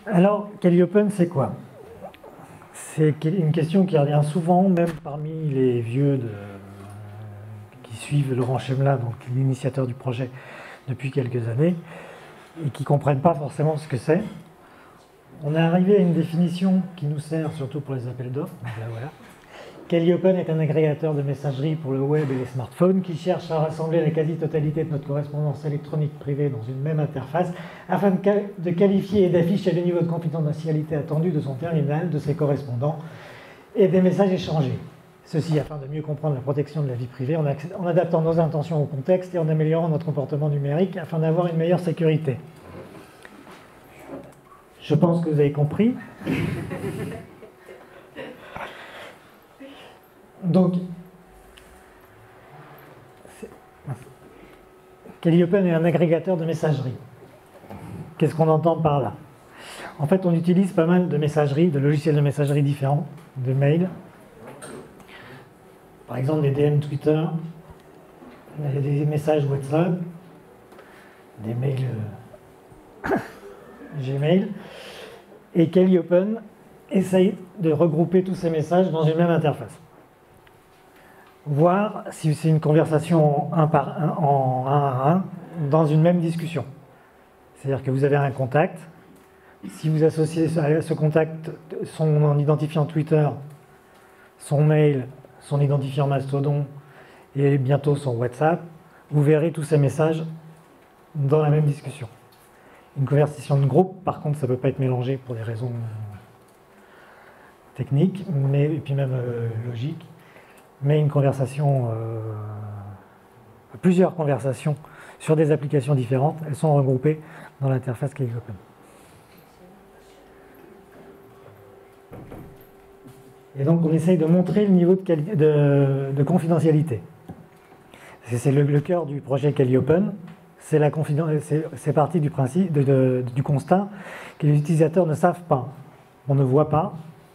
Alors, Calliope, c'est quoi? C'est une question qui revient souvent, même parmi les vieux qui suivent Laurent Chemla, donc l'initiateur du projet, depuis quelques années, et qui ne comprennent pas forcément ce que c'est. On est arrivé à une définition qui nous sert surtout pour les appels d'offres. Donc là, voilà. Calliope est un agrégateur de messagerie pour le web et les smartphones qui cherche à rassembler la quasi-totalité de notre correspondance électronique privée dans une même interface afin de qualifier et d'afficher le niveau de confidentialité attendu de son terminal, de ses correspondants et des messages échangés. Ceci afin de mieux comprendre la protection de la vie privée en adaptant nos intentions au contexte et en améliorant notre comportement numérique afin d'avoir une meilleure sécurité. Je pense que vous avez compris. Donc, Calliope est un agrégateur de messagerie. Qu'est-ce qu'on entend par là? En fait, on utilise pas mal de messagerie, de logiciels de messagerie différents, de mails. Par exemple, des DM Twitter, des messages WhatsApp, des mails Gmail. Et Calliope essaye de regrouper tous ces messages dans une même interface. Voir si c'est une conversation en un à un dans une même discussion. C'est-à-dire que vous avez un contact. Si vous associez à ce contact son identifiant Twitter, son mail, son identifiant Mastodon et bientôt son WhatsApp, vous verrez tous ces messages dans la même discussion. Une conversation de groupe, par contre, ça ne peut pas être mélangé pour des raisons techniques, et puis même logiques. Mais une conversation, plusieurs conversations sur des applications différentes, elles sont regroupées dans l'interface Calliope. Et donc on essaye de montrer le niveau de confidentialité. C'est le cœur du projet Calliope. C'est parti du principe, du constat que les utilisateurs ne savent pas, on ne voit pas.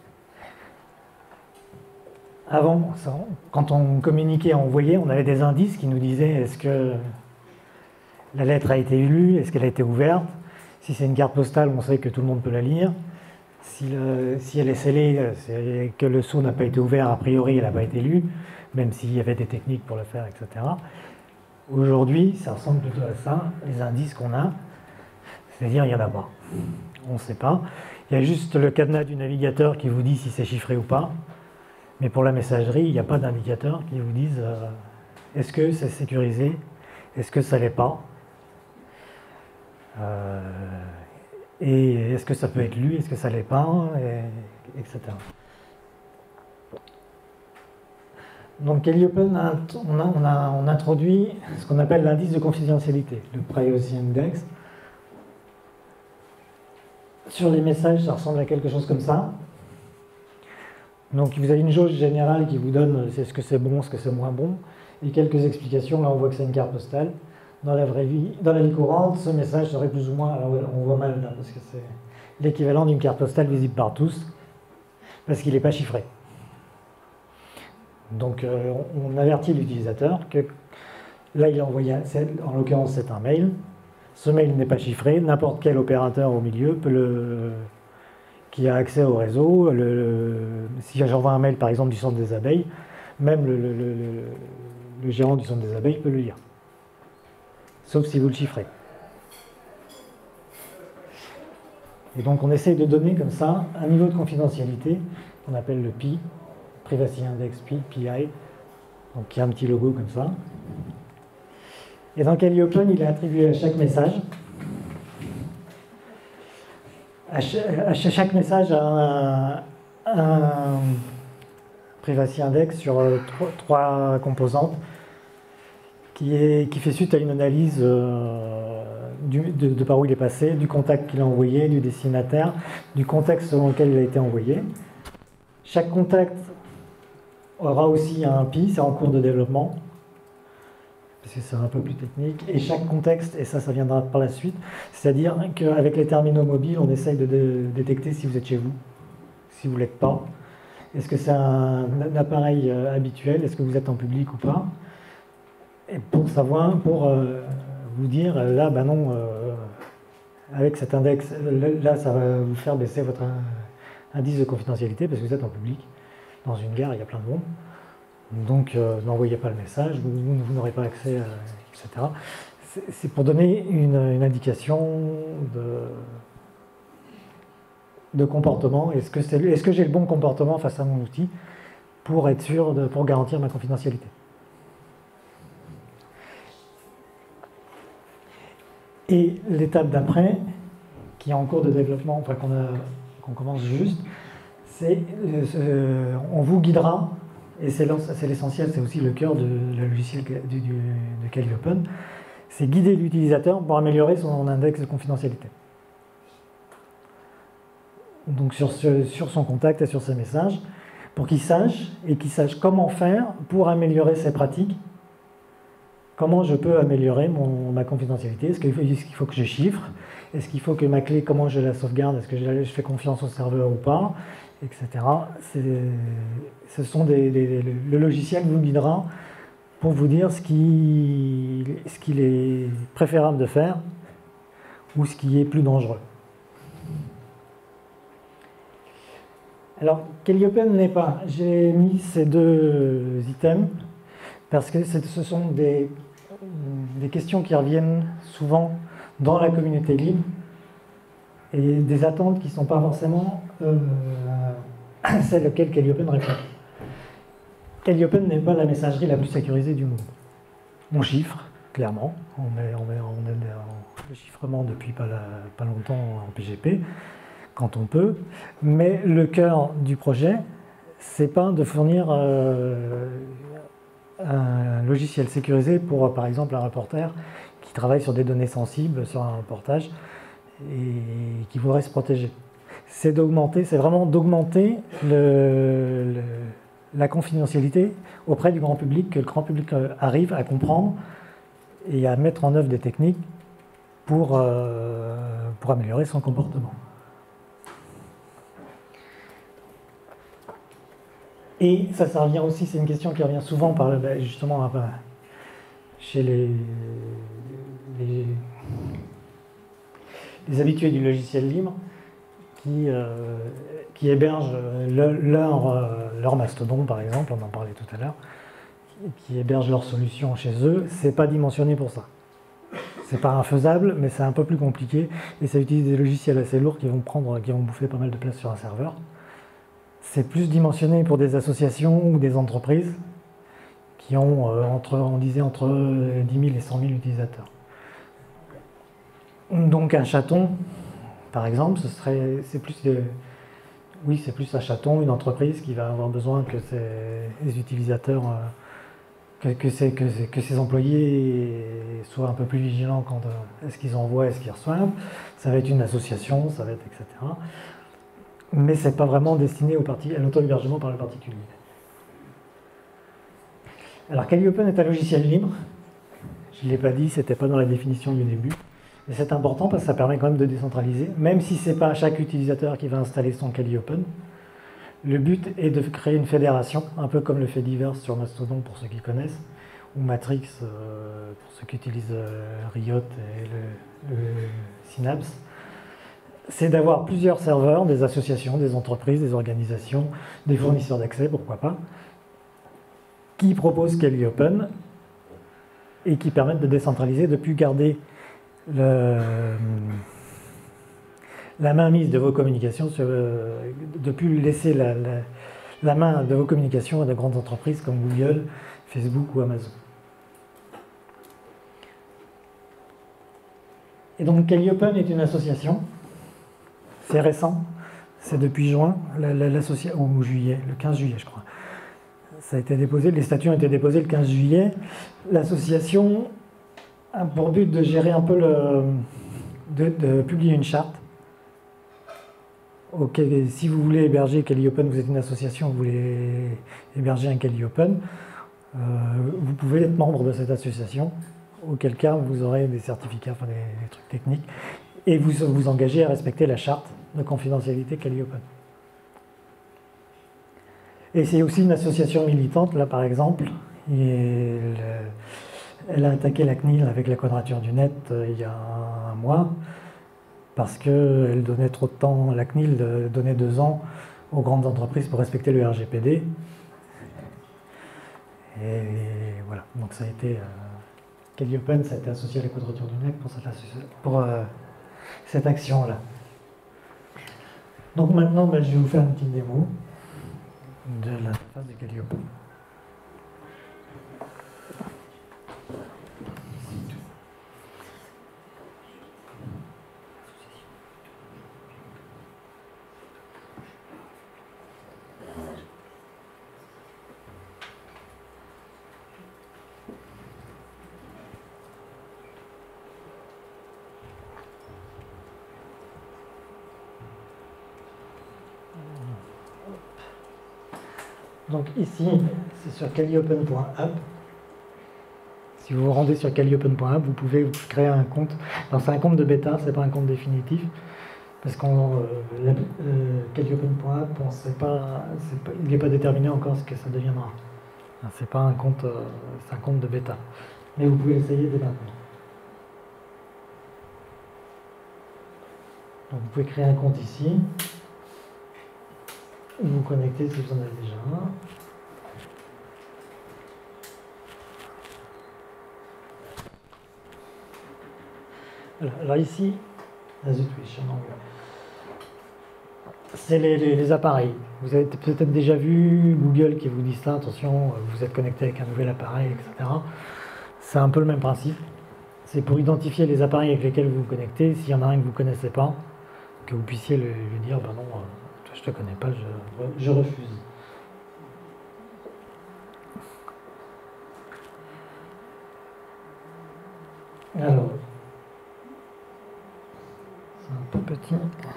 Avant, quand on communiquait, on voyait, on avait des indices qui nous disaient est-ce que la lettre a été lue, est-ce qu'elle a été ouverte. Si c'est une carte postale, on sait que tout le monde peut la lire. Si elle est scellée, c'est que le sceau n'a pas été ouvert, a priori elle n'a pas été lue, même s'il y avait des techniques pour le faire, etc. Aujourd'hui, ça ressemble plutôt à ça, les indices qu'on a, c'est-à-dire il n'y en a pas. On ne sait pas. Il y a juste le cadenas du navigateur qui vous dit si c'est chiffré ou pas. Mais pour la messagerie, il n'y a pas d'indicateur qui vous dise est-ce que c'est sécurisé, est-ce que ça ne l'est pas, et est-ce que ça peut être lu, est-ce que ça ne l'est pas, etc. Donc Calliope, on introduit ce qu'on appelle l'indice de confidentialité, le Privacy Index. Sur les messages, ça ressemble à quelque chose comme ça. Donc vous avez une jauge générale qui vous donne ce que c'est bon, ce que c'est moins bon, et quelques explications. Là on voit que c'est une carte postale. Dans la vraie vie, dans la vie courante, ce message serait plus ou moins, alors on voit mal là, parce que c'est l'équivalent d'une carte postale visible par tous, parce qu'il n'est pas chiffré. Donc on avertit l'utilisateur que là il a envoyé, en l'occurrence c'est un mail, ce mail n'est pas chiffré, n'importe quel opérateur au milieu peut qui a accès au réseau, si j'envoie un mail par exemple du centre des abeilles, même le gérant du centre des abeilles peut le lire. Sauf si vous le chiffrez. Et donc on essaye de donner comme ça un niveau de confidentialité qu'on appelle le PI, Privacy Index PI, donc qui a un petit logo comme ça. Et dans Calliope, il est attribué à chaque message. Chaque message a un Privacy Index sur trois composantes qui fait suite à une analyse de par où il est passé, du contact qu'il a envoyé, du destinataire, du contexte selon lequel il a été envoyé. Chaque contact aura aussi un PI, c'est en cours de développement, parce que c'est un peu plus technique, et chaque contexte, et ça viendra par la suite, c'est-à-dire qu'avec les terminaux mobiles, on essaye de détecter si vous êtes chez vous, si vous ne l'êtes pas. Est-ce que c'est un appareil habituel, est-ce que vous êtes en public ou pas? Et pour savoir, pour vous dire, là, ben non, avec cet index, là, ça va vous faire baisser votre indice de confidentialité parce que vous êtes en public. Dans une gare, il y a plein de monde. Donc, n'envoyez pas le message, vous n'aurez pas accès, etc. C'est pour donner une indication de comportement. Est-ce que j'ai le bon comportement face à mon outil pour être sûr, pour garantir ma confidentialité? Et l'étape d'après, qui est en cours de développement, enfin qu'on commence juste, c'est on vous guidera, et c'est l'essentiel, c'est aussi le cœur de la logiciel de Calliopen, c'est guider l'utilisateur pour améliorer son index de confidentialité. Donc sur son contact et sur ses messages, pour qu'il sache comment faire pour améliorer ses pratiques. Comment je peux améliorer ma confidentialité? Est-ce qu'il faut que je chiffre? Est-ce qu'il faut que ma clé, comment je la sauvegarde? Est-ce que je fais confiance au serveur ou pas? Etc. Le logiciel vous guidera pour vous dire ce qu'il est préférable de faire ou ce qui est plus dangereux. Alors, Calliopen n'est pas. J'ai mis ces deux items parce que ce sont des questions qui reviennent souvent dans la communauté libre et des attentes qui ne sont pas forcément celles auxquelles Calliopen répond. Calliopen n'est pas la messagerie la plus sécurisée du monde. On chiffre, clairement. On met le chiffrement depuis pas longtemps en PGP, quand on peut. Mais le cœur du projet, c'est pas de fournir un logiciel sécurisé pour, par exemple, un reporter qui travaille sur des données sensibles, sur un reportage, et qui voudrait se protéger. C'est vraiment d'augmenter la confidentialité auprès du grand public, que le grand public arrive à comprendre et à mettre en œuvre des techniques pour améliorer son comportement. Et ça revient aussi, c'est une question qui revient souvent justement chez les habitués du logiciel libre qui hébergent leur mastodon, par exemple, on en parlait tout à l'heure, qui hébergent leur solution chez eux. C'est pas dimensionné pour ça. C'est pas infaisable, mais c'est un peu plus compliqué et ça utilise des logiciels assez lourds qui vont bouffer pas mal de place sur un serveur. C'est plus dimensionné pour des associations ou des entreprises qui ont on disait entre 10 000 et 100 000 utilisateurs. Donc un chaton, par exemple, c'est plus un chaton, une entreprise qui va avoir besoin que ses utilisateurs, que ses employés soient un peu plus vigilants quant à ce qu'ils envoient et ce qu'ils reçoivent. Ça va être une association, ça va être etc. Mais ce n'est pas vraiment destiné à l'auto-hébergement par le particulier. Alors Calliopen est un logiciel libre. Je ne l'ai pas dit, ce n'était pas dans la définition du début. Mais c'est important parce que ça permet quand même de décentraliser, même si ce n'est pas chaque utilisateur qui va installer son Calliopen. Le but est de créer une fédération, un peu comme le fait Divers sur Mastodon pour ceux qui connaissent, ou Matrix pour ceux qui utilisent Riot et le Synapse. C'est d'avoir plusieurs serveurs, des associations, des entreprises, des organisations, des fournisseurs d'accès, pourquoi pas, qui proposent Calliopen et qui permettent de décentraliser, de ne plus garder la mainmise de vos communications, de ne plus laisser la main de vos communications à de grandes entreprises comme Google, Facebook ou Amazon. Et donc Calliopen est une association. C'est récent, c'est depuis juin, ou juillet, le 15 juillet je crois. Ça a été déposé, les statuts ont été déposés le 15 juillet. L'association a pour but de gérer un peu de publier une charte. Si vous voulez héberger Calliopen, vous êtes une association, vous voulez héberger un Calliopen, vous pouvez être membre de cette association, auquel cas vous aurez des certificats, enfin des trucs techniques, et vous engagez à respecter la charte de confidentialité Calliopen. Et c'est aussi une association militante, là par exemple, elle a attaqué la CNIL avec la Quadrature du Net il y a un mois, parce qu'elle donnait trop de temps, la CNIL donnait 2 ans aux grandes entreprises pour respecter le RGPD. Et voilà, donc ça a été... Calliopen, ça a été associé à la Quadrature du Net pour cette action-là. Donc maintenant, je vais vous faire une petite démo de l'interface de Calliopen. Donc ici, c'est sur calliopen.app. Si vous vous rendez sur calliopen.app, vous pouvez créer un compte. Alors c'est un compte de bêta, c'est pas un compte définitif, parce qu'on calliopen.app, il n'est pas déterminé encore ce que ça deviendra. C'est pas un compte, c'est un compte de bêta. Mais vous pouvez essayer dès maintenant. Donc vous pouvez créer un compte ici. Vous vous connectez si vous en avez déjà un. Alors ici, c'est les appareils. Vous avez peut-être déjà vu Google qui vous dit ça, attention, vous êtes connecté avec un nouvel appareil, etc. C'est un peu le même principe. C'est pour identifier les appareils avec lesquels vous vous connectez. S'il y en a un que vous ne connaissez pas, que vous puissiez lui dire, ben non, toi, je ne te connais pas, je refuse. Alors, c'est un peu petit.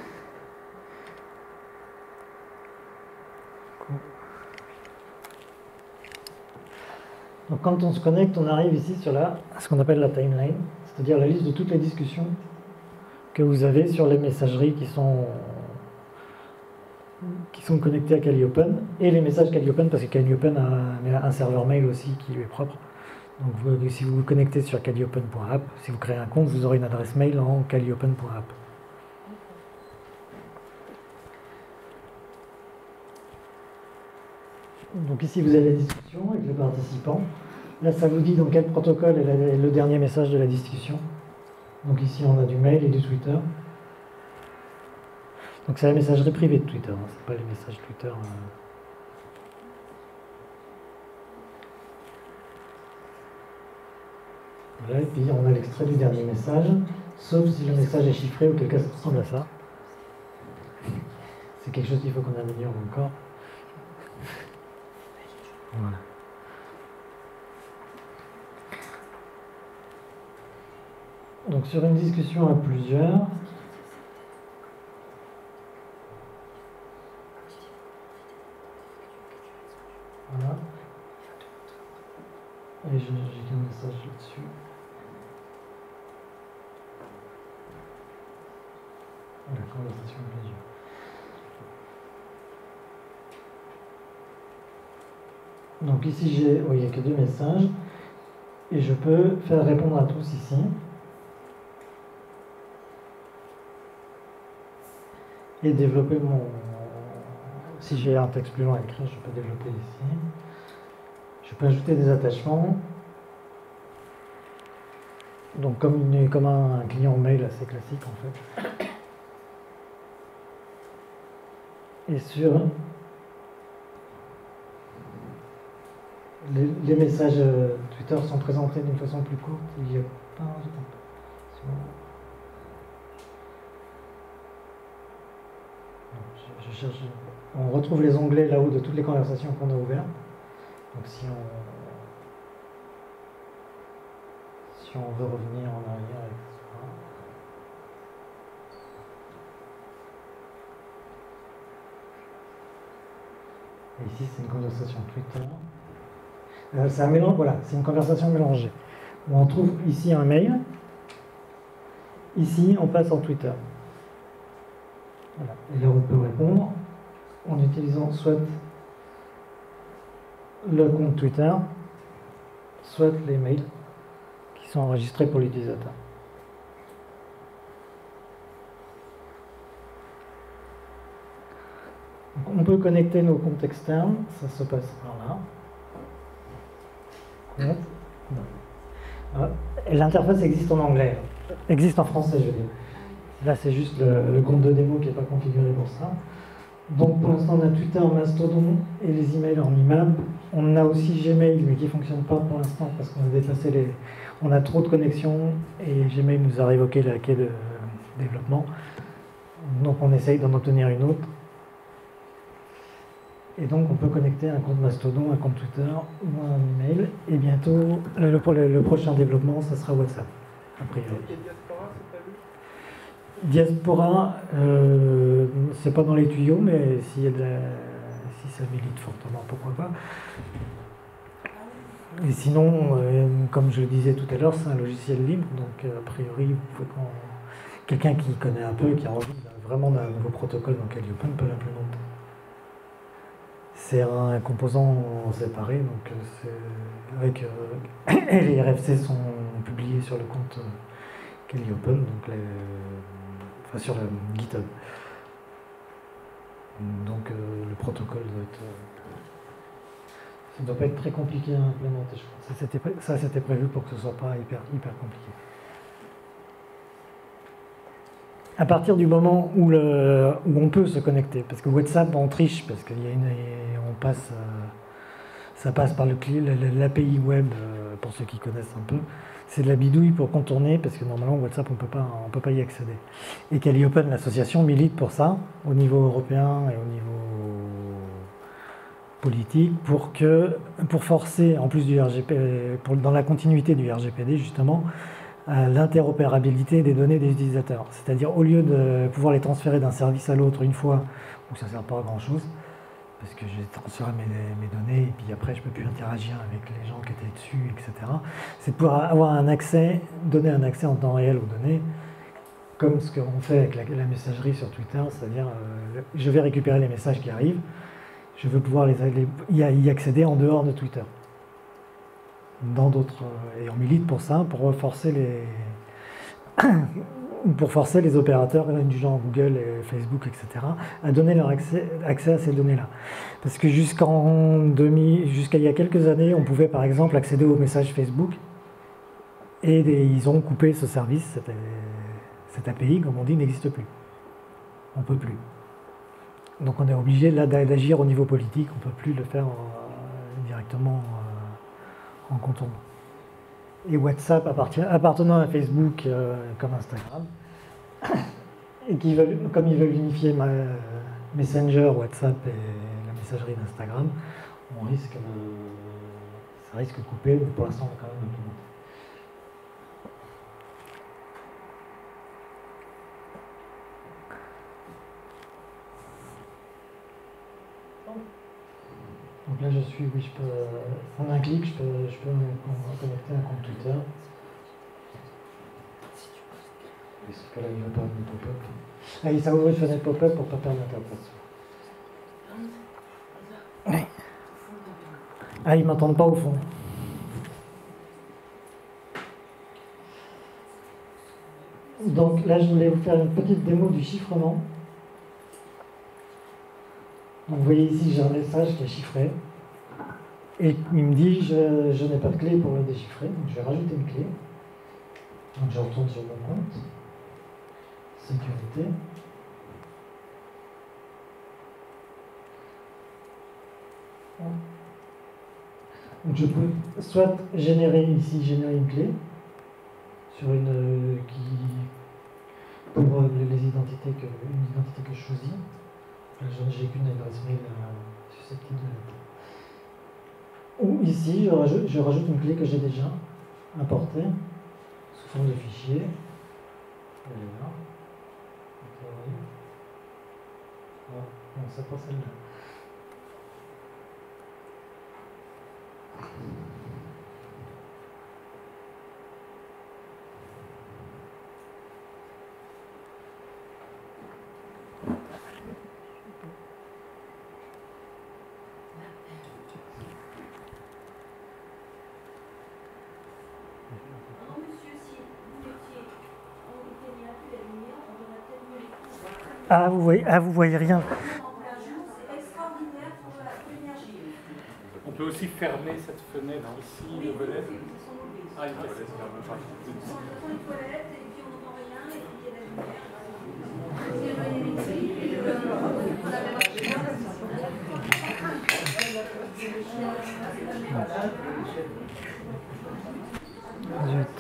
Donc quand on se connecte, on arrive ici sur ce qu'on appelle la timeline, c'est-à-dire la liste de toutes les discussions que vous avez sur les messageries qui sont connectées à Calliopen, et les messages Calliopen, parce que Calliopen a un serveur mail aussi qui lui est propre. Donc si vous vous connectez sur calliopen.app, si vous créez un compte, vous aurez une adresse mail en calliopen.app. Donc ici vous avez la discussion avec le participant. Là ça vous dit dans quel protocole est le dernier message de la discussion. Donc ici on a du mail et du Twitter. Donc c'est la messagerie privée de Twitter, hein, c'est pas les messages Twitter. Voilà, et puis on a l'extrait du dernier message, sauf si le message est chiffré, auquel cas ça ressemble à ça. C'est quelque chose qu'il faut qu'on améliore encore. Voilà. Donc sur une discussion à plusieurs, voilà. Et j'ai qu'un message là-dessus. La conversation à plusieurs. Donc ici, il n'y a que 2 messages. Et je peux faire répondre à tous ici. Et développer mon... Si j'ai un texte plus long à écrire, je peux développer ici. Je peux ajouter des attachements. Donc comme un client mail assez classique en fait. Et sur les messages Twitter sont présentés d'une façon plus courte. Il y a pas je cherche. On retrouve les onglets là-haut de toutes les conversations qu'on a ouvertes. Donc si on veut revenir en arrière, etc. Et ici, c'est une conversation Twitter. C'est un mélange, voilà, c'est une conversation mélangée. On trouve ici un mail. Ici, on passe en Twitter. Voilà. Et là, on peut répondre en utilisant soit le compte Twitter, soit les mails qui sont enregistrés pour l'utilisateur. Donc, on peut connecter nos comptes externes, ça se passe par là. L'interface existe en anglais, existe en français, je veux dire. Là, c'est juste le compte de démo qui n'est pas configuré pour ça. Donc, pour l'instant, on a Twitter, Mastodon et les emails en IMAP. On a aussi Gmail, mais qui ne fonctionne pas pour l'instant parce qu'on a déplacé les... On a trop de connexions et Gmail nous a révoqué la clé de développement. Donc, on essaye d'en obtenir une autre. Et donc, on peut connecter un compte Mastodon, un compte Twitter ou un email. Et bientôt, le prochain développement, ça sera WhatsApp, a priori. Et Diaspora, c'est prévu ? Diaspora, c'est pas dans les tuyaux, mais si ça milite fortement, pourquoi pas. Et sinon, comme je le disais tout à l'heure, c'est un logiciel libre, donc a priori, vous pouvez quelqu'un qui connaît un peu, qui a envie vraiment d'un nouveau protocole dans Calliope peut l'implémenter. C'est un composant séparé, donc et les RFC sont publiés sur le compte Calliope, donc sur le GitHub. Donc le protocole ça ne doit pas être très compliqué à implémenter, je pense. Ça, c'était prévu pour que ce ne soit pas hyper compliqué. À partir du moment où on peut se connecter, parce que WhatsApp, on triche, parce qu'il y a ça passe par l'API web, pour ceux qui connaissent un peu. C'est de la bidouille pour contourner, parce que normalement, WhatsApp, on peut pas y accéder. Et Calliope, l'association, milite pour ça, au niveau européen et au niveau politique, pour forcer, en plus du RGPD, dans la continuité du RGPD, justement, l'interopérabilité des données des utilisateurs. C'est-à-dire, au lieu de pouvoir les transférer d'un service à l'autre une fois, où ça ne sert pas à grand-chose, parce que j'ai transféré mes données, et puis après, je ne peux plus interagir avec les gens qui étaient dessus, etc. C'est de pouvoir avoir donner un accès en temps réel aux données, comme ce qu'on fait avec la messagerie sur Twitter, c'est-à-dire, je vais récupérer les messages qui arrivent, je veux pouvoir y accéder en dehors de Twitter. Dans d'autres, et on milite pour ça, pour forcer les opérateurs du genre Google, et Facebook, etc., à donner leur accès à ces données-là. Parce que jusqu'à il y a quelques années, on pouvait par exemple accéder aux messages Facebook, et ils ont coupé ce service, cette API, comme on dit, n'existe plus. On ne peut plus. Donc on est obligé là d'agir au niveau politique, on ne peut plus le faire directement en contournant. Et WhatsApp appartenant à Facebook comme Instagram, et comme ils veulent unifier Messenger, WhatsApp et la messagerie d'Instagram, ça risque de couper, mais pour l'instant on va quand même implémenter. Donc là, je peux, en un clic, je peux me connecter à un compte Twitter. Sauf que là, il ne veut pas me pop-up. Ah, ça ouvre une fenêtre pop-up pour ne pas perdre l'interprétation. Oui. Ah, ils ne m'entendent pas au fond. Donc là, je voulais vous faire une petite démo du chiffrement. Donc, vous voyez ici, j'ai un message qui est chiffré. Et il me dit, je n'ai pas de clé pour le déchiffrer. Donc, je vais rajouter une clé. Donc, je retourne sur mon compte. Sécurité. Donc, je peux soit générer une clé sur pour les identités une identité que je choisis. J'ai qu'une adresse mail susceptible de l'être. Ou ici, je rajoute une clé que j'ai déjà importée sous forme de fichier. Elle est là. Non, c'est pas celle-là. Ah, vous voyez rien. peut aussi fermer cette fenêtre ici, le volet. Ah, une fenêtre. Une toilette, et puis on n'entend rien, et puis il y a la lumière. Zut.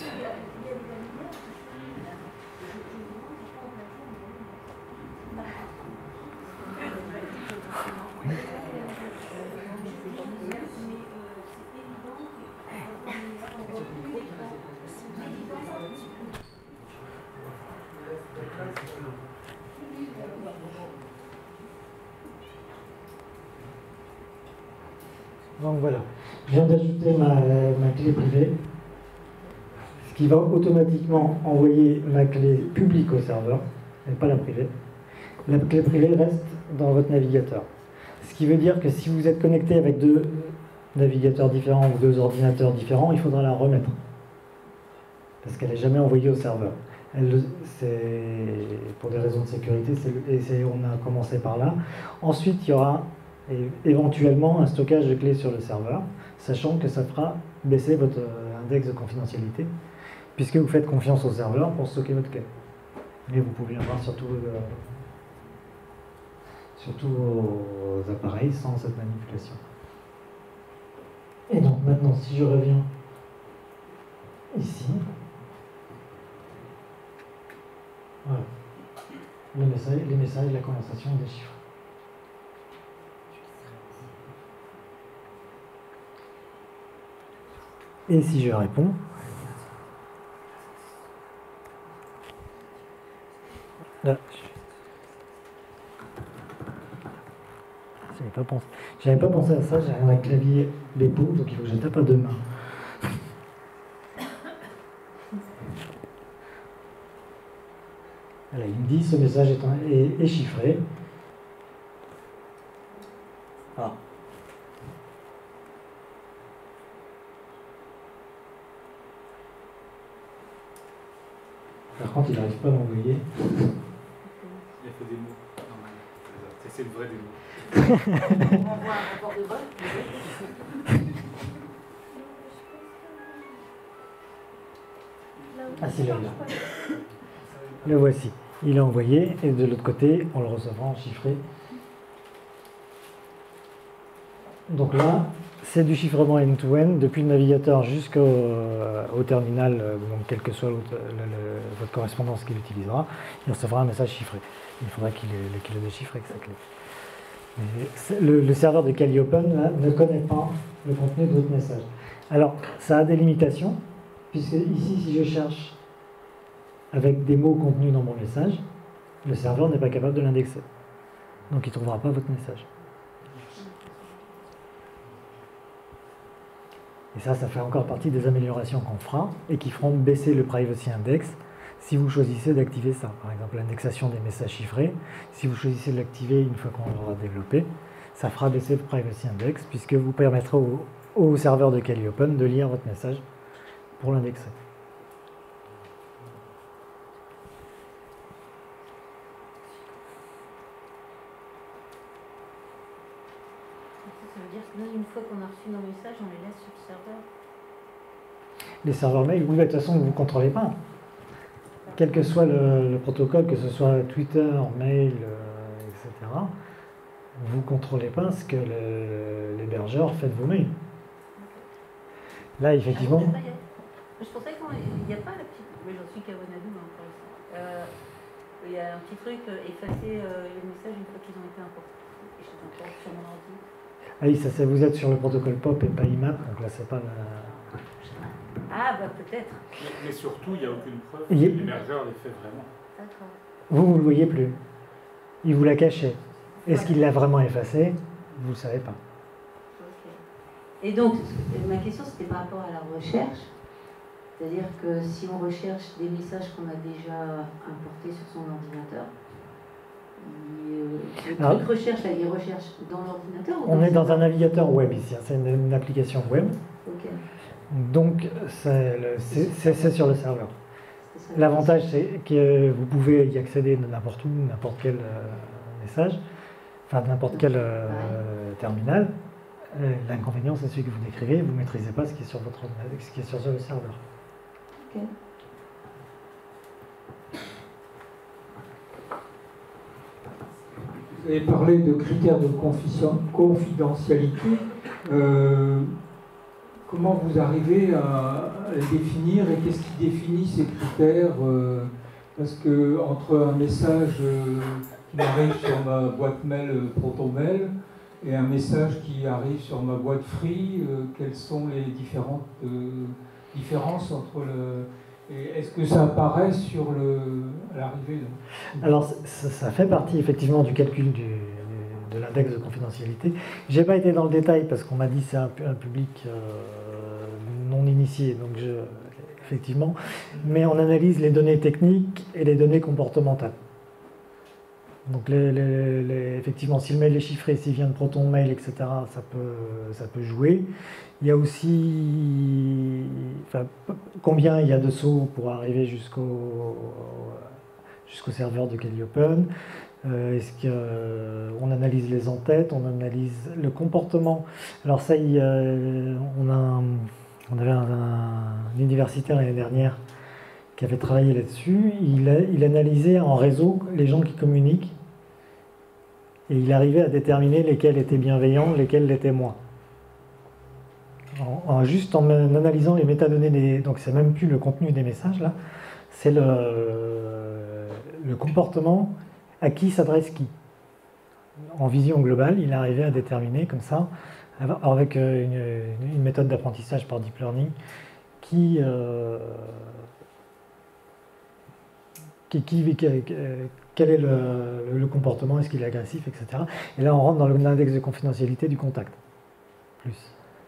Donc voilà, je viens d'ajouter ma clé privée, ce qui va automatiquement envoyer ma clé publique au serveur, et pas la privée. La clé privée reste dans votre navigateur. Ce qui veut dire que si vous êtes connecté avec deux navigateurs différents ou deux ordinateurs différents, il faudra la remettre. Parce qu'elle n'est jamais envoyée au serveur. C'est pour des raisons de sécurité, on a commencé par là. Ensuite, il y aura éventuellement un stockage de clés sur le serveur, sachant que ça fera baisser votre index de confidentialité, puisque vous faites confiance au serveur pour stocker votre clé. Mais vous pouvez l'avoir sur tous vos appareils sans cette manipulation. Et donc maintenant, si je reviens ici, voilà, les messages, la conversation déchiffrée. Et si je réponds, là, j'avais pas pensé à ça, j'ai un clavier d'épaule, donc il faut que je tape à deux mains. Voilà, il me dit ce message est chiffré. Ah. Par contre, il n'arrive pas à m'envoyer. Il a fait des mots. C'est le vrai des mots. On envoie un rapport de vol. Ah, c'est là. Le voici. Il est envoyé et de l'autre côté, on le recevra en chiffré. Donc là, c'est du chiffrement end-to-end depuis le navigateur jusqu'au terminal, donc quelle que soit votre correspondance qu'il utilisera, il recevra un message chiffré. Il faudra qu'il le déchiffre avec sa clé. Mais le serveur de Calliopen là, ne connaît pas le contenu de votre message. Alors, ça a des limitations, puisque ici, si je cherche avec des mots contenus dans mon message, le serveur n'est pas capable de l'indexer. Donc il ne trouvera pas votre message. Et ça fait encore partie des améliorations qu'on fera et qui feront baisser le privacy index si vous choisissez d'activer ça. Par exemple, l'indexation des messages chiffrés, si vous choisissez de l'activer une fois qu'on l'aura développé, ça fera baisser le privacy index puisque vous permettrez au serveur de Calliopen de lire votre message pour l'indexer. Ça veut dire que nous, une fois qu'on a reçu nos messages, on les laisse sur le serveur. Les serveurs mail, oui, de toute façon, vous ne contrôlez pas. Quel que soit le protocole, que ce soit Twitter, mail, etc., vous ne contrôlez pas ce que l'hébergeur fait de vos mails. Là, effectivement... Je pensais qu'il n'y a pas la petite... Mais j'en suis qu'à Wanadoo, hein, il y a un petit truc, effacer les messages une fois qu'ils ont été importés. Et je suis encore sur mon ordi. Ah oui, ça, vous êtes sur le protocole POP et pas IMAP, donc là, c'est pas la... Ah, bah peut-être. Mais surtout, il n'y a aucune preuve que l'hébergeur les fait vraiment. D'accord. Vous ne le voyez plus. Il vous l'a caché. Est-ce qu'il l'a vraiment effacé? Vous ne le savez pas. Okay. Et donc, ma question, c'était par rapport à la recherche. C'est-à-dire que si on recherche des messages qu'on a déjà importés sur son ordinateur, le truc recherche, là, il recherche dans l'ordinateur ou on est dans un navigateur web ici, c'est une application web. Okay. Donc, c'est sur le serveur. L'avantage, c'est que vous pouvez y accéder de n'importe où, n'importe quel message, enfin n'importe quel terminal. L'inconvénient, c'est celui que vous décrivez, vous ne maîtrisez pas ce qui est sur le serveur. Ok. Vous avez parlé de critères de confidentialité. Comment vous arrivez à les définir et qu'est-ce qui définit ces critères? Parce que entre un message qui m'arrive sur ma boîte mail ProtonMail et un message qui arrive sur ma boîte Free, quelles sont les différentes différences entre le... Est-ce que ça apparaît sur à l'arrivée? Alors, ça fait partie effectivement du calcul de l'index de confidentialité. Je n'ai pas été dans le détail parce qu'on m'a dit que c'est un public non initié, donc effectivement. Mais on analyse les données techniques et les données comportementales. Donc, effectivement, si le mail est chiffré, s'il vient de ProtonMail, etc., ça peut jouer. Il y a aussi combien il y a de sauts pour arriver jusqu'au serveur de Calliopen. Est-ce qu'on analyse les en-têtes, on analyse le comportement. Alors ça, on avait un universitaire l'année dernière qui avait travaillé là-dessus. Il analysait en réseau les gens qui communiquent et il arrivait à déterminer lesquels étaient bienveillants, lesquels l'étaient moins. Juste en analysant les métadonnées, donc c'est même plus le contenu des messages là, c'est le comportement, à qui s'adresse qui. En vision globale, il arrivait à déterminer comme ça, avec une méthode d'apprentissage par deep learning, quel est le comportement, est-ce qu'il est agressif, etc. Et là, on rentre dans l'index de confidentialité du contact. Plus.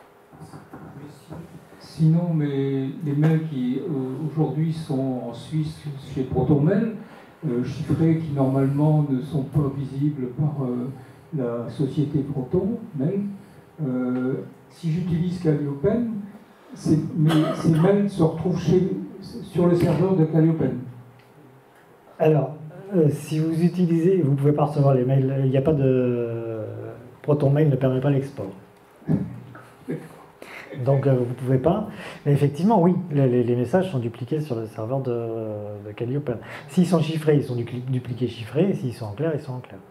Sinon, mais les mails qui aujourd'hui sont en Suisse chez ProtonMail, chiffrés qui normalement ne sont pas visibles par la société ProtonMail, si j'utilise Calliopen, ces mails se retrouvent sur le serveur de Calliopen. Alors, si vous utilisez, vous ne pouvez pas recevoir les mails, il n'y a pas de... ProtonMail ne permet pas l'export. Donc vous ne pouvez pas. Mais effectivement, oui, les messages sont dupliqués sur le serveur de Calliopen. S'ils sont chiffrés, ils sont dupliqués chiffrés, et s'ils sont en clair, ils sont en clair.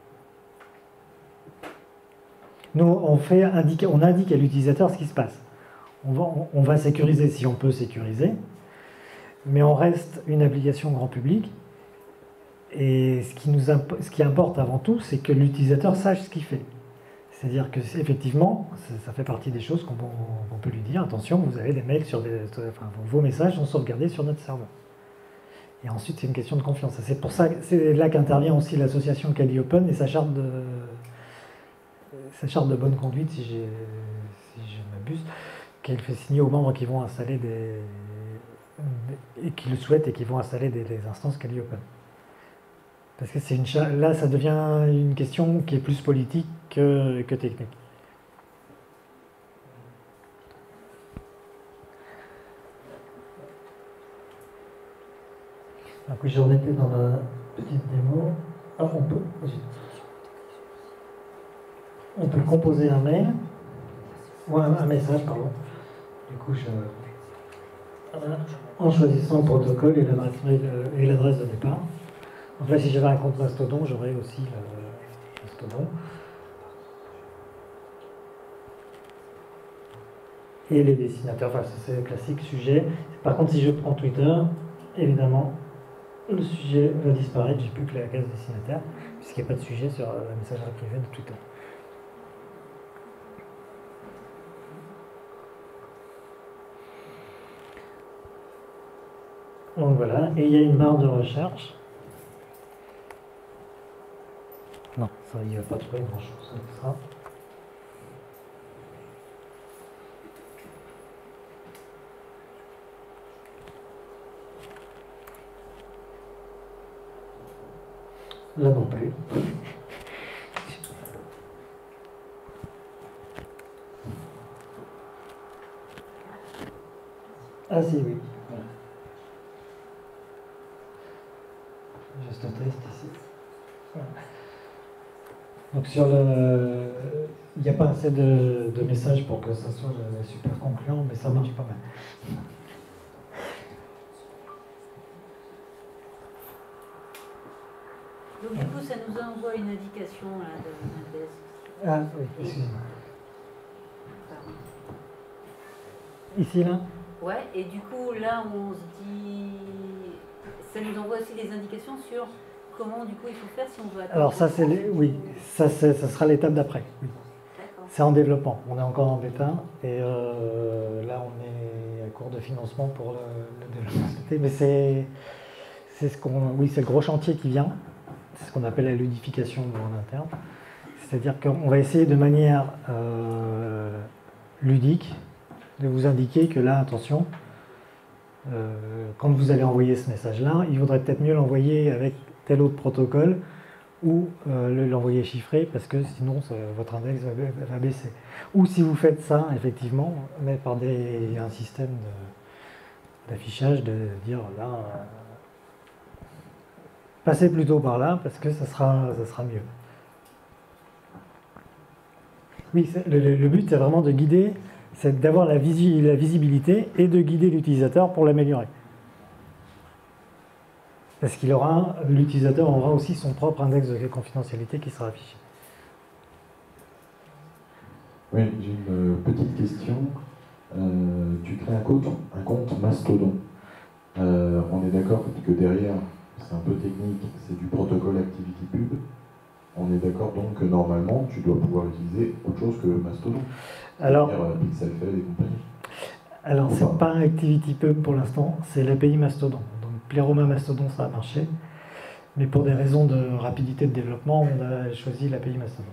Nous, on indique à l'utilisateur ce qui se passe. On va sécuriser si on peut sécuriser, mais on reste une application grand public. Et ce qui importe avant tout, c'est que l'utilisateur sache ce qu'il fait. C'est-à-dire que effectivement, ça fait partie des choses qu'on peut lui dire. Attention, vous avez des mails vos messages sont sauvegardés sur notre serveur. Et ensuite, c'est une question de confiance. C'est là qu'intervient aussi l'association Calliopen et sa charte de bonne conduite, si je m'abuse, qu'elle fait signer aux membres qui vont installer et qui le souhaitent et qui vont installer des instances Calliopen. Parce que là, ça devient une question qui est plus politique que technique. Donc oui, j'en étais dans la petite démo. Alors on peut composer un mail, ou un message, pardon. Du coup, en choisissant le protocole et l'adresse mail et l'adresse de départ. Donc là, si j'avais un compte Mastodon, j'aurais aussi le Mastodon. Et les destinataires, enfin c'est le classique sujet. Par contre, si je prends Twitter, évidemment, le sujet va disparaître, j'ai plus que la case destinataire, puisqu'il n'y a pas de sujet sur la messagerie privée de Twitter. Donc voilà, et il y a une barre de recherche. Non, ça, il ne va pas trouver grand-chose avec ça. Là non plus. Ah si, oui. Voilà. Juste un test ici. Voilà. Donc sur le... Il n'y a pas assez de messages pour que ça soit super concluant, mais ça marche pas mal. Donc du coup, ça nous envoie une indication là, de l'index. Ah oui, excusez-moi. Ici, là? Ouais, et du coup, là, on se dit... Ça nous envoie aussi des indications sur comment, du coup, il faut faire si on veut attendre. Alors ça, c'est oui, ça sera l'étape d'après. Oui. D'accord. C'est en développement. On est encore en bêta et là, on est à court de financement pour le développement. Mais c'est ce qu'on, oui, c'est le gros chantier qui vient. C'est ce qu'on appelle la ludification en interne. C'est-à-dire qu'on va essayer de manière ludique de vous indiquer que là, attention, quand vous allez envoyer ce message-là, il vaudrait peut-être mieux l'envoyer avec tel autre protocole ou l'envoyer chiffré parce que sinon votre index va baisser. Ou si vous faites ça, effectivement, mais par un système d'affichage, de dire là, passez plutôt par là parce que ça sera mieux. Oui, le but c'est vraiment de guider, c'est d'avoir la visibilité et de guider l'utilisateur pour l'améliorer. Parce qu'il l'utilisateur aura aussi son propre index de confidentialité qui sera affiché. Oui, j'ai une petite question. Tu crées un compte Mastodon. On est d'accord que derrière, c'est un peu technique, c'est du protocole ActivityPub. On est d'accord donc que normalement, tu dois pouvoir utiliser autre chose que Mastodon. Alors, Pixelfed et compagnie. Alors, c'est pas un ActivityPub pour l'instant, c'est l'API Mastodon. Donc, Pleroma Mastodon, ça a marché. Mais pour des raisons de rapidité de développement, on a choisi l'API Mastodon.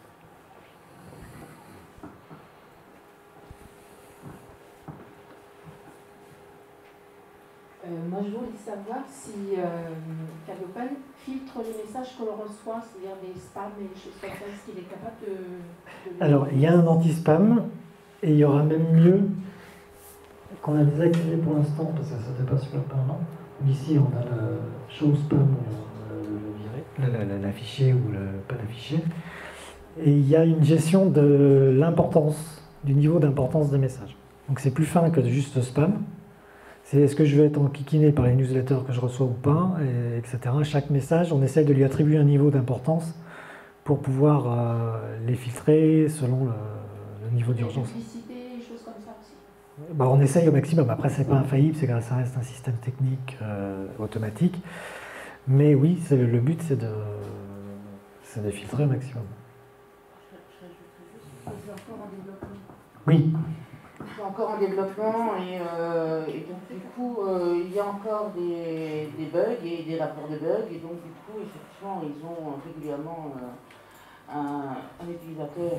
Moi, je voulais savoir si Cadopan filtre les messages que l'on reçoit, c'est-à-dire des spams et des choses comme ça, est-ce qu'il est capable de... Alors, il y a un anti-spam, et il y aura même mieux qu'on a désactivé pour l'instant, parce que ça n'était pas super permanent. Ici, on a le show spam, l'affiché ou pas l'affiché. Et il y a une gestion de l'importance, du niveau d'importance des messages. Donc c'est plus fin que juste spam. C'est est-ce que je vais être enquiquiné par les newsletters que je reçois ou pas, etc. Chaque message, on essaie de lui attribuer un niveau d'importance pour pouvoir les filtrer selon le niveau d'urgence. Publicité, choses comme ça aussi. Bah, on essaye au maximum. Après, c'est pas infaillible, c'est que ça reste un système technique automatique. Mais oui, le but, c'est de filtrer au maximum. C'est encore en développement. Oui. C'est encore en développement et donc du coup, il y a encore des bugs et des rapports de bugs. Et donc du coup, effectivement, ils ont régulièrement un utilisateur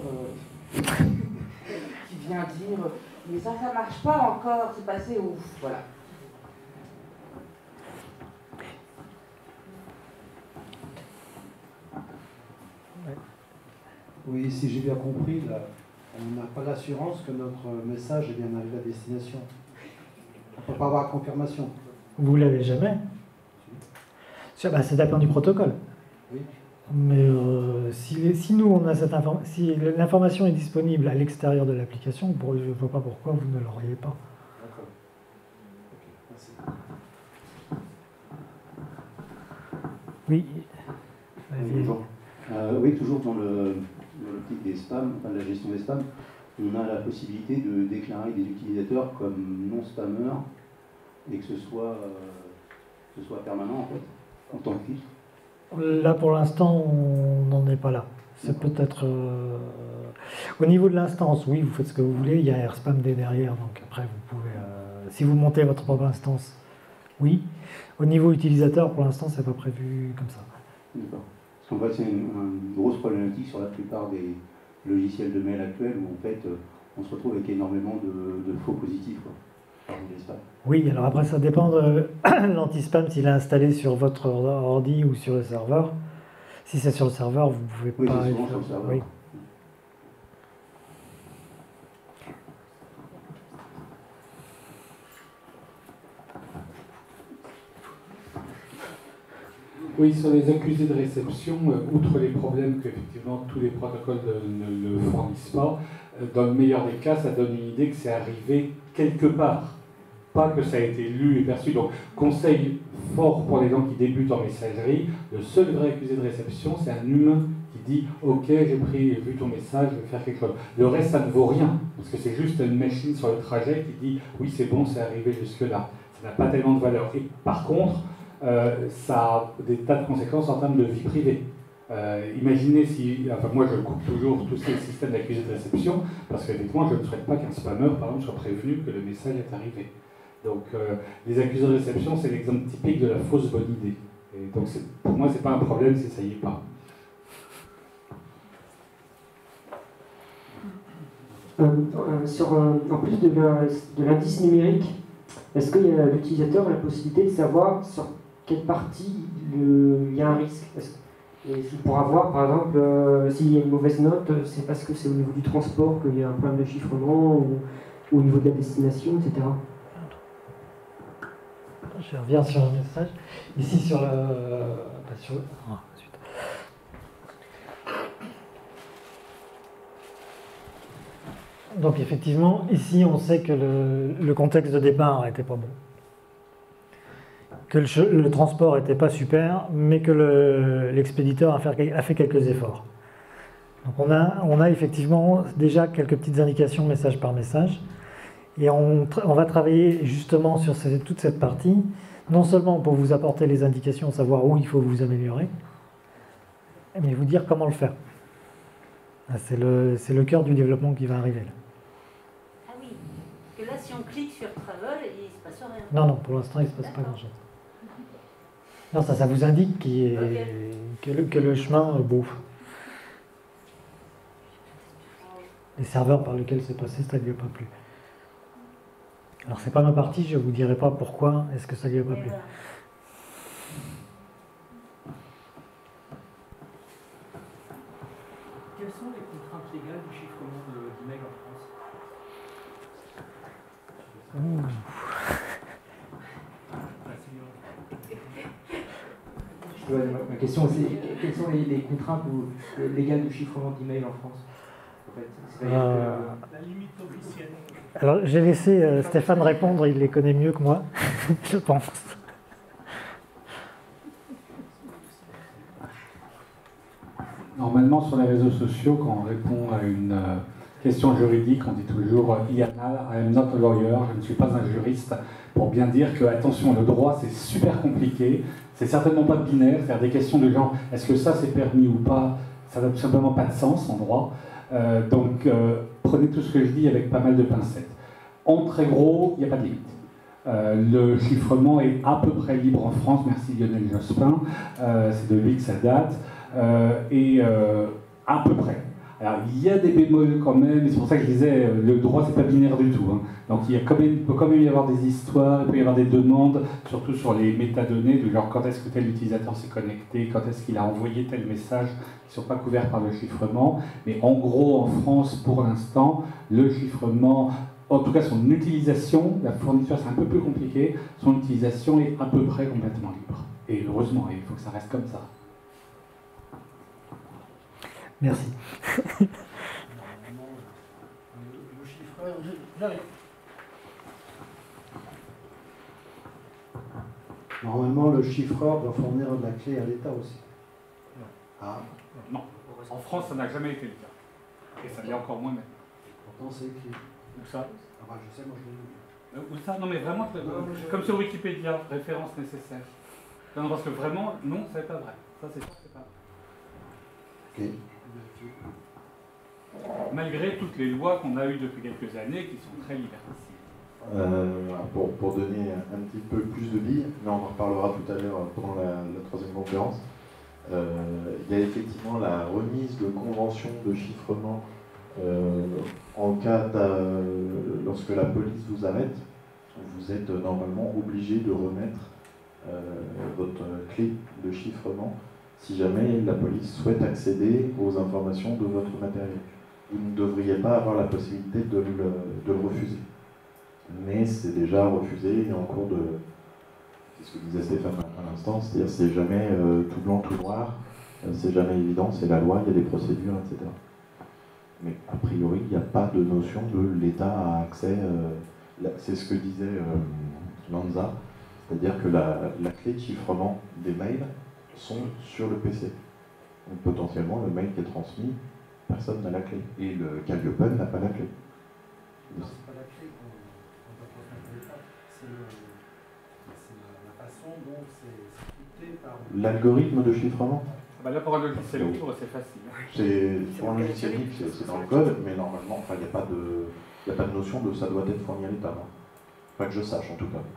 qui vient dire « Mais ça marche pas encore, c'est passé ouf. » Voilà. Oui, si j'ai bien compris, là, on n'a pas l'assurance que notre message est bien arrivé à destination. On ne peut pas avoir confirmation. Vous l'avez jamais. Bah, ça dépend du protocole. Oui. Mais si nous, on a cette information, si l'information est disponible à l'extérieur de l'application, je ne vois pas pourquoi vous ne l'auriez pas. D'accord. Ok, merci. Oui. Bonjour. Oui, toujours dans l'optique des spams, enfin de la gestion des spams, on a la possibilité de déclarer des utilisateurs comme non spammeurs et que ce soit permanent en fait, en tant que filtre. Là, pour l'instant, on n'en est pas là. C'est peut-être... Au niveau de l'instance, oui, vous faites ce que vous voulez. Il y a AirSpamD derrière, donc après, vous pouvez... si vous montez votre propre instance, oui. Au niveau utilisateur, pour l'instant, c'est pas prévu comme ça. D'accord. Parce qu'en fait, c'est une grosse problématique sur la plupart des logiciels de mail actuels où en fait, on se retrouve avec énormément de faux positifs parmi les spams. Oui, alors après, ça dépend de l'anti-spam s'il est installé sur votre ordi ou sur le serveur. Si c'est sur le serveur, vous pouvez pas... Oui, c'est souvent sur le serveur. Oui. Oui, sur les accusés de réception, outre les problèmes qu'effectivement tous les protocoles ne le fournissent pas, dans le meilleur des cas, ça donne une idée que c'est arrivé quelque part. Pas que ça a été lu et perçu. Donc, conseil fort pour les gens qui débutent en messagerie, le seul vrai accusé de réception, c'est un humain qui dit « Ok, j'ai vu ton message, je vais faire quelque chose ». Le reste, ça ne vaut rien, parce que c'est juste une machine sur le trajet qui dit « Oui, c'est bon, c'est arrivé jusque-là ». Ça n'a pas tellement de valeur. Et par contre, ça a des tas de conséquences en termes de vie privée. Imaginez si, enfin moi je coupe toujours tous ces systèmes d'accusés de réception, parce qu'effectivement je ne souhaite pas qu'un spammer, par exemple, soit prévenu que le message est arrivé. Donc les accusés de réception, c'est l'exemple typique de la fausse bonne idée. Et donc pour moi, c'est pas un problème si ça y est pas. En plus de l'indice numérique, est-ce qu'il y a l'utilisateur a la possibilité de savoir sur quelle partie il y a un risque? Et il pourra voir, par exemple, s'il y a une mauvaise note, c'est parce que c'est au niveau du transport qu'il y a un problème de chiffrement, ou au niveau de la destination, etc. Je reviens sur le message. Ici, sur le... Donc effectivement, ici on sait que le contexte de départ n'était pas bon. Que le transport n'était pas super, mais que l'expéditeur a fait quelques efforts. Donc on a effectivement déjà quelques petites indications message par message. Et on va travailler justement sur toute cette partie, non seulement pour vous apporter les indications, savoir où il faut vous améliorer, mais vous dire comment le faire. C'est le cœur du développement qui va arriver là. Que là, si on clique sur Travel, il ne se passe rien. Non, non, pour l'instant, il ne se passe pas grand-chose. Non, ça vous indique que le chemin bouffe. Les serveurs par lesquels c'est passé, ça ne lui a pas plu. Alors, c'est pas ma partie, je ne vous dirai pas pourquoi est-ce que ça ne lui a pas plu. Quelles sont les contraintes légales du chiffrement d'email en France? Ma question, c'est quelles sont les contraintes légales du chiffrement d'email en France, en fait? La limite officielle. Alors, j'ai laissé Stéphane répondre, il les connaît mieux que moi, je pense. Normalement, sur les réseaux sociaux, quand on répond à une question juridique, on dit toujours « I am not a lawyer », je ne suis pas un juriste, pour bien dire que, attention, le droit, c'est super compliqué, c'est certainement pas binaire, faire des questions de genre « est-ce que ça c'est permis ou pas ?» Ça n'a tout simplement pas de sens en droit. Donc, prenez tout ce que je dis avec pas mal de pincettes. En très gros, il n'y a pas de limite. Le chiffrement est à peu près libre en France, merci Lionel Jospin, c'est de lui que ça date, à peu près. Alors, il y a des bémols quand même, et c'est pour ça que je disais, le droit, c'est pas binaire du tout. Hein. Donc, il peut quand même y avoir des histoires, il peut y avoir des demandes, surtout sur les métadonnées, du genre quand est-ce que tel utilisateur s'est connecté, quand est-ce qu'il a envoyé tel message, qui ne sont pas couverts par le chiffrement. Mais en gros, en France, pour l'instant, le chiffrement, en tout cas son utilisation, la fourniture c'est un peu plus compliqué, son utilisation est à peu près complètement libre. Et heureusement, il faut que ça reste comme ça. Merci. Le chiffreur, j'arrive. Normalement, le chiffreur doit fournir de la clé à l'État aussi. Non. Ah. Non. En France, ça n'a jamais été le cas. Et ça l'est encore moins maintenant. Pourtant, c'est écrit. Où ça? Ah bah, je sais, moi je l'ai lu. Où ça? Non mais vraiment, comme sur Wikipédia, référence nécessaire. Non, parce que vraiment, non, c'est pas vrai. Ça, c'est pas vrai. Ok. Malgré toutes les lois qu'on a eues depuis quelques années qui sont très liberticides. Pour donner un petit peu plus de billes, mais on en reparlera tout à l'heure pendant la troisième conférence, il y a effectivement la remise de conventions de chiffrement en cas lorsque la police vous arrête. Vous êtes normalement obligé de remettre votre clé de chiffrement si jamais la police souhaite accéder aux informations de votre matériel. Vous ne devriez pas avoir la possibilité de le refuser. Mais c'est déjà refusé et en cours de, c'est ce que disait Stéphane, un l'instant, c'est-à-dire c'est jamais tout blanc, tout noir, c'est jamais évident, c'est la loi, il y a des procédures, etc. Mais a priori, il n'y a pas de notion de l'État a accès, c'est ce que disait Lanza, c'est-à-dire que la clé de chiffrement des mails sont sur le PC. Donc potentiellement, le mail qui est transmis, personne n'a la clé. Et le Calliope n'a pas la clé. Non, c'est pas la clé qu'on doit transmettre à l'État, c'est la façon dont c'est crypté par... L'algorithme de chiffrement. Bah là, pour un logiciel libre, c'est facile. Pour un logiciel libre, c'est dans le code, mais normalement, il n'y a pas de notion de ça doit être fourni à l'État. Pas que je sache, en tout cas.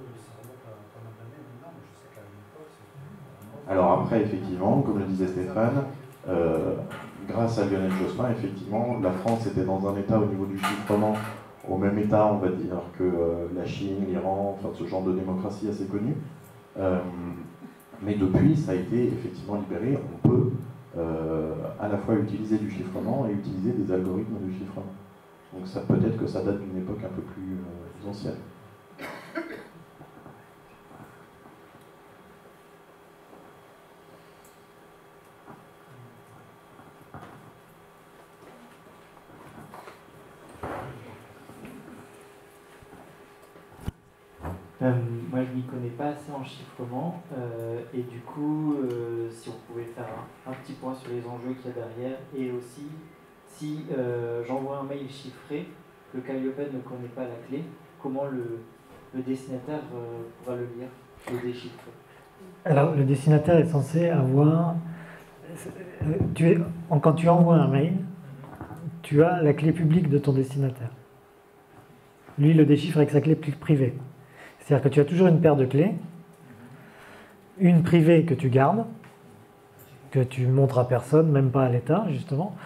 Alors après, effectivement, comme le disait Stéphane, grâce à Lionel Jospin, effectivement, la France était dans un état au niveau du chiffrement, au même état, on va dire, que la Chine, l'Iran, enfin ce genre de démocratie assez connue. Mais depuis, ça a été effectivement libéré. On peut à la fois utiliser du chiffrement et utiliser des algorithmes de chiffrement. Donc ça peut-être que ça date d'une époque un peu plus ancienne. Moi, je m'y connais pas assez en chiffrement, et du coup, si on pouvait faire un petit point sur les enjeux qu'il y a derrière, et aussi, si j'envoie un mail chiffré, le Calliope ne connaît pas la clé, comment le destinataire pourra le lire, le déchiffrer? Alors, le destinataire est censé avoir... quand tu envoies un mail, tu as la clé publique de ton destinataire. Lui, il le déchiffre avec sa clé privée. C'est-à-dire que tu as toujours une paire de clés, une privée que tu gardes, que tu montres à personne, même pas à l'État, justement,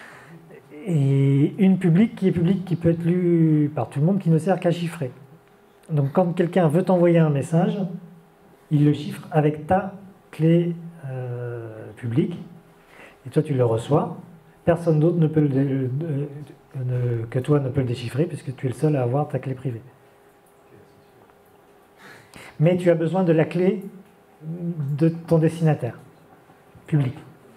et une publique qui peut être lue par tout le monde, qui ne sert qu'à chiffrer. Donc quand quelqu'un veut t'envoyer un message, il le chiffre avec ta clé publique, et toi tu le reçois. Personne d'autre ne peut que toi ne peut le déchiffrer, puisque tu es le seul à avoir ta clé privée. Mais tu as besoin de la clé de ton destinataire public.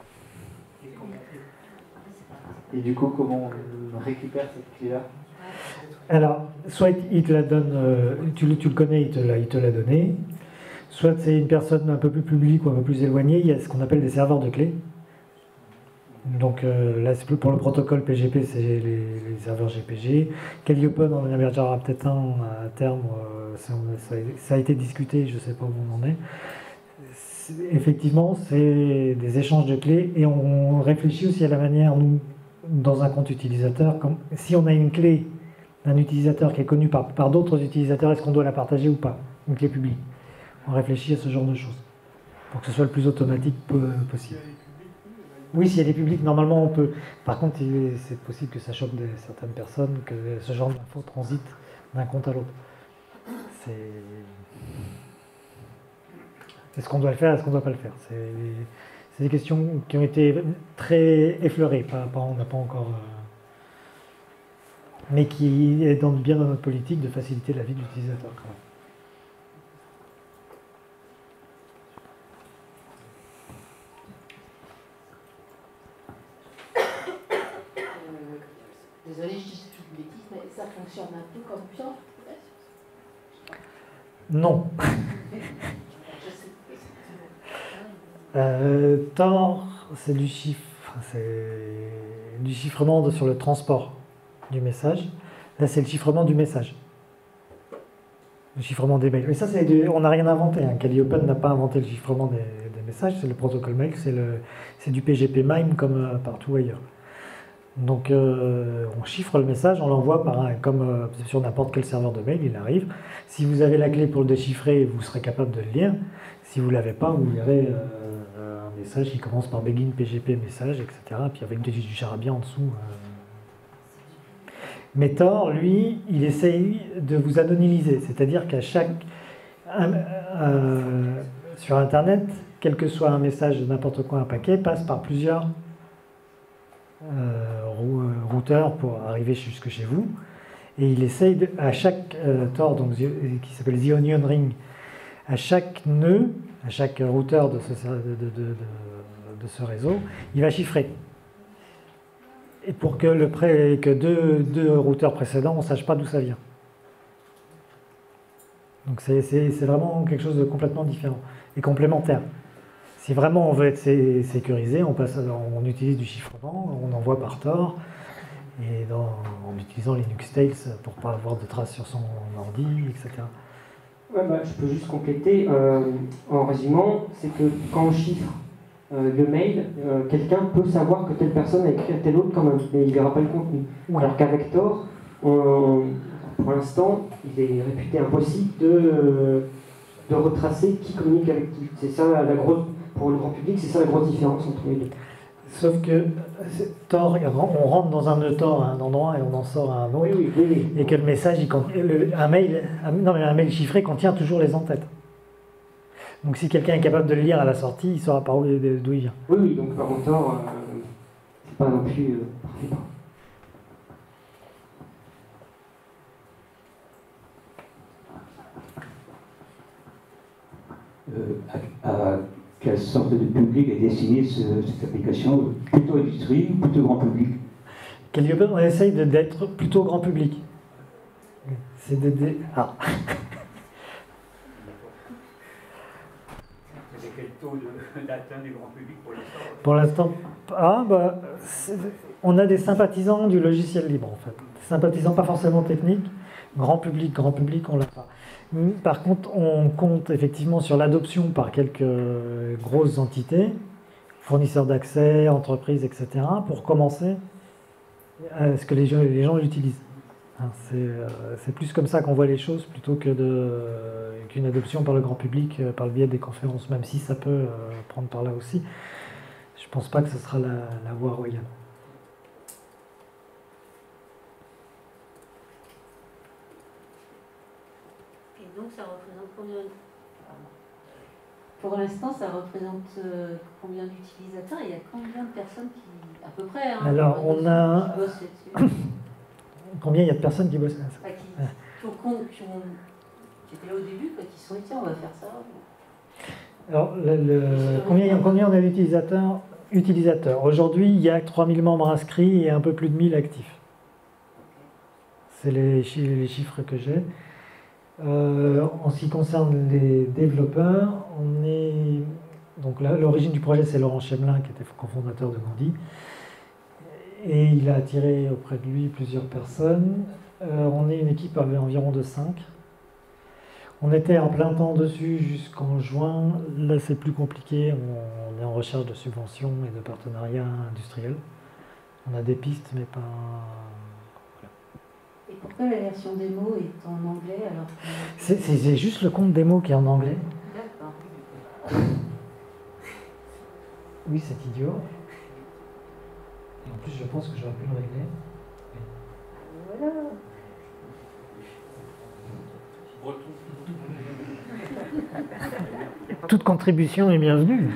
Et du coup, comment on récupère cette clé-là? Alors, soit il te la donne, tu le connais, il te l'a donné, soit c'est une personne un peu plus publique ou un peu plus éloignée, il y a ce qu'on appelle des serveurs de clés. Donc là, pour le protocole PGP, c'est les serveurs GPG. Calliope, on en aura peut-être un à terme, ça a été discuté, je ne sais pas où on en est. Effectivement, c'est des échanges de clés et on réfléchit aussi à la manière, nous, dans un compte utilisateur, si on a une clé d'un utilisateur qui est connu par d'autres utilisateurs, est-ce qu'on doit la partager ou pas, une clé publique? On réfléchit à ce genre de choses, pour que ce soit le plus automatique possible. Oui, si elle est publique, normalement on peut. Par contre, c'est possible que ça choque certaines personnes, que ce genre d'infos transite d'un compte à l'autre. Est-ce qu'on doit le faire, est-ce qu'on ne doit pas le faire? C'est des questions qui ont été très effleurées, on n'a pas encore... mais qui est bien dans notre politique de faciliter la vie de l'utilisateur quand même. Désolée, je dis une bêtise, mais ça fonctionne un peu comme Tor, Non. Tor, c'est du chiffrement sur le transport du message. Là, c'est le chiffrement du message. Le chiffrement des mails. Mais ça, on n'a rien inventé. Calliope n'a pas inventé le chiffrement des messages. C'est le protocole mail, c'est du PGP MIME comme partout ailleurs. Donc on chiffre le message, on l'envoie comme sur n'importe quel serveur de mail, il arrive. Si vous avez la clé pour le déchiffrer, vous serez capable de le lire. Si vous ne l'avez pas, vous verrez un message qui commence par begin PGP message, etc. Puis avec du charabia en dessous. Mais Tor, lui, il essaye de vous anonymiser. C'est-à-dire qu'à sur Internet, quel que soit un message de n'importe quoi, un paquet, passe par plusieurs routeurs pour arriver jusque chez vous, et il essaye à chaque Tor, donc qui s'appelle The Onion Ring, à chaque nœud à chaque routeur de ce réseau, il va chiffrer. Et pour que deux routeurs précédents, on ne sache pas d'où ça vient. Donc c'est vraiment quelque chose de complètement différent et complémentaire. Si vraiment on veut être sécurisé, on utilise du chiffrement, on envoie par Tor, et en utilisant Linux Tails pour ne pas avoir de traces sur son ordi, etc. Ouais, je peux juste compléter en résumant, c'est que quand on chiffre le mail, quelqu'un peut savoir que telle personne a écrit à telle autre quand même, mais il ne verra pas le contenu. Ouais. Alors qu'avec Tor, pour l'instant, il est réputé impossible de retracer qui communique avec qui. C'est ça pour le grand public, c'est ça la grosse différence entre les deux. Sauf que Tor, on rentre dans un nœud Tor à un endroit et on en sort à un autre, oui. Et que le message, un mail chiffré contient toujours les en-têtes. Donc si quelqu'un est capable de le lire à la sortie, il saura par d'où il vient. Oui, donc par contre Tor, c'est pas non plus parfait. À quelle sorte de public est destinée cette application? Plutôt industrie, plutôt grand public? Calliope, on essaye d'être plutôt grand public. C'est quel taux d'atteinte du grand public pour l'instant? Pour l'instant, on a des sympathisants du logiciel libre en fait. Des sympathisants pas forcément techniques. Grand public, on l'a pas. Par contre, on compte effectivement sur l'adoption par quelques grosses entités, fournisseurs d'accès, entreprises, etc., pour commencer à ce que les gens l'utilisent. C'est plus comme ça qu'on voit les choses plutôt qu'une adoption par le grand public par le biais des conférences, même si ça peut prendre par là aussi. Je ne pense pas que ce sera la voie royale. Donc ça représente combien? Pour l'instant, ça représente combien d'utilisateurs? Il y a combien de personnes qui, à peu près, alors, qui bossent là-dessus? Combien il y a de personnes qui bossent là-dessus? Qui étaient là au début, qui se sont dit, tiens, on va faire ça. Alors, combien on a d'utilisateurs? Aujourd'hui, il y a 3000 membres inscrits et un peu plus de 1000 actifs. C'est les chiffres que j'ai. En ce qui concerne les développeurs, donc l'origine du projet, c'est Laurent Chemelin qui était cofondateur de Gandhi, et il a attiré auprès de lui plusieurs personnes. On est une équipe environ de 5. On était en plein temps dessus jusqu'en juin. Là, c'est plus compliqué. On est en recherche de subventions et de partenariats industriels. On a des pistes, mais pas... Et pourquoi la version démo est en anglais alors que... C'est juste le compte démo qui est en anglais. D'accord. Oui, c'est idiot. Et en plus, je pense que j'aurais pu le régler. Voilà. Toute contribution est bienvenue.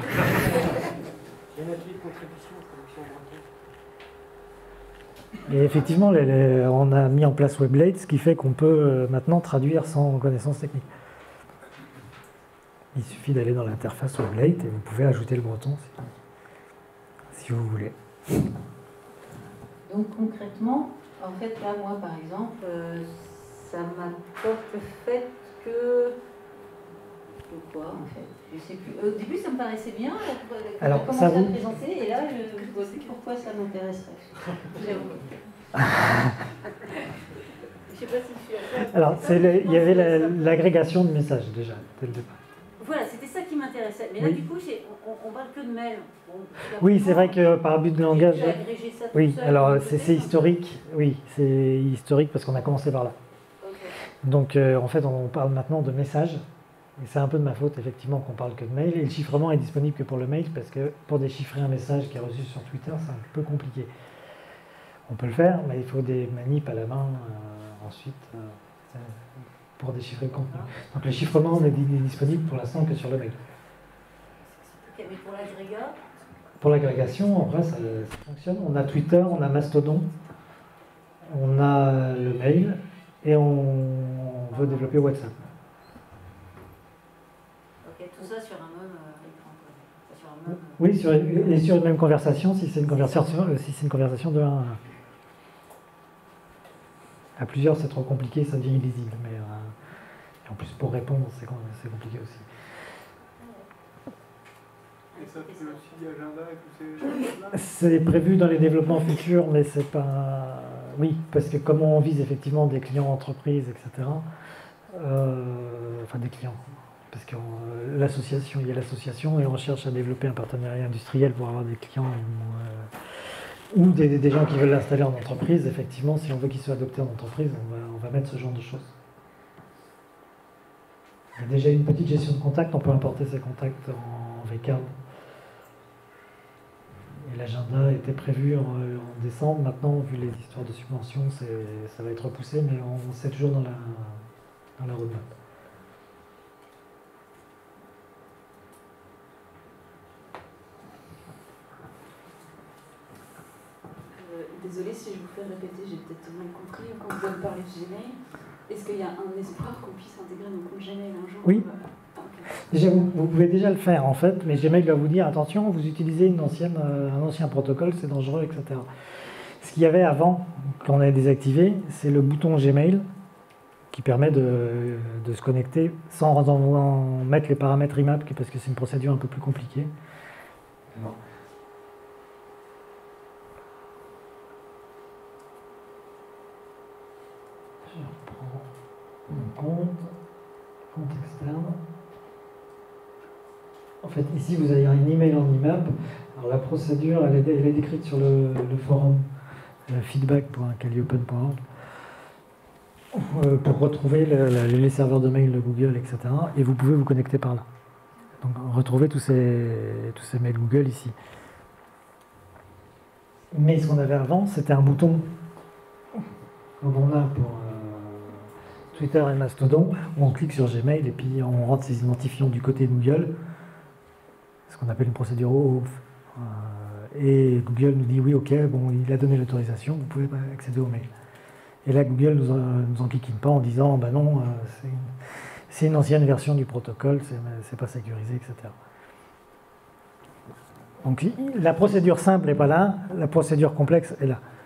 Et effectivement, on a mis en place Weblate, ce qui fait qu'on peut maintenant traduire sans connaissance technique. Il suffit d'aller dans l'interface Weblate et vous pouvez ajouter le breton si vous voulez. Donc concrètement, en fait, là, moi, par exemple, ça m'apporte le fait que... quoi, en fait? Je sais plus. Au début, ça me paraissait bien, quand j'ai commencé à présenter, et là, je ne vois plus pourquoi ça m'intéresserait. Je sais pas si je suis à ça. Alors, il y avait l'agrégation de messages, déjà, dès le départ. Voilà, c'était ça qui m'intéressait. Mais là, du coup, on parle que de mail. Bon, oui, c'est vrai que par but de langage... Ça oui, seul, alors c'est historique. Oui, c'est historique parce qu'on a commencé par là. Okay. Donc, en fait, on parle maintenant de messages. Et c'est un peu de ma faute, effectivement, qu'on parle que de mail. Et le chiffrement est disponible que pour le mail, parce que pour déchiffrer un message qui est reçu sur Twitter, c'est un peu compliqué. On peut le faire, mais il faut des manips à la main ensuite pour déchiffrer le contenu. Donc le chiffrement n'est disponible pour l'instant que sur le mail. Ok, mais pour l'agrégat? Pour l'agrégation, en vrai, ça fonctionne. On a Twitter, on a Mastodon, on a le mail, et on veut développer WhatsApp. Ok, tout tout ça sur un même écran, quoi. Sur un même, oui, et sur une même conversation, si c'est une conversation de 1 à 1. À plusieurs, c'est trop compliqué, ça devient illisible. Mais, et en plus, pour répondre, c'est compliqué aussi. Et ça fait aussi agenda et tous ces choses-là? C'est prévu dans les développements futurs, mais c'est pas... Oui, parce que comme on vise effectivement des clients entreprises, etc., enfin des clients, parce que il y a l'association et on cherche à développer un partenariat industriel pour avoir des clients ou des gens qui veulent l'installer en entreprise. Effectivement, si on veut qu'ils soient adoptés en entreprise, on va mettre ce genre de choses. Il y a déjà une petite gestion de contact, on peut importer ces contacts en VCard. Et l'agenda était prévu en décembre. Maintenant, vu les histoires de subventions, ça va être repoussé, mais c'est toujours dans la roadmap. Désolée si je vous fais répéter, j'ai peut-être mal compris. Quand vous avez parlé de Gmail, est-ce qu'il y a un espoir qu'on puisse intégrer nos comptes Gmail un jour? Oui. Déjà, vous pouvez déjà le faire en fait, mais Gmail va vous dire attention, vous utilisez un ancien protocole, c'est dangereux, etc. Ce qu'il y avait avant, quand on avait désactivé, c'est le bouton Gmail qui permet de se connecter sans mettre les paramètres IMAP, parce que c'est une procédure un peu plus compliquée. Non. Je reprends mon compte externe. En fait, ici, vous avez un email en IMAP. Alors, la procédure, elle est décrite sur le forum feedback.calliopen.org pour retrouver les serveurs de mail de Google, etc. Et vous pouvez vous connecter par là. Donc, retrouver tous ces mails Google ici. Mais ce qu'on avait avant, c'était un bouton, comme on a pour Twitter et Mastodon, où on clique sur Gmail et puis on rentre ses identifiants du côté de Google. Ce qu'on appelle une procédure OAuth. Et Google nous dit oui, ok, bon, il a donné l'autorisation, vous pouvez accéder au mail. Et là, Google nous enquiquine pas en disant, bah non, c'est une ancienne version du protocole, c'est pas sécurisé, etc. Donc la procédure simple n'est pas là, la procédure complexe est là.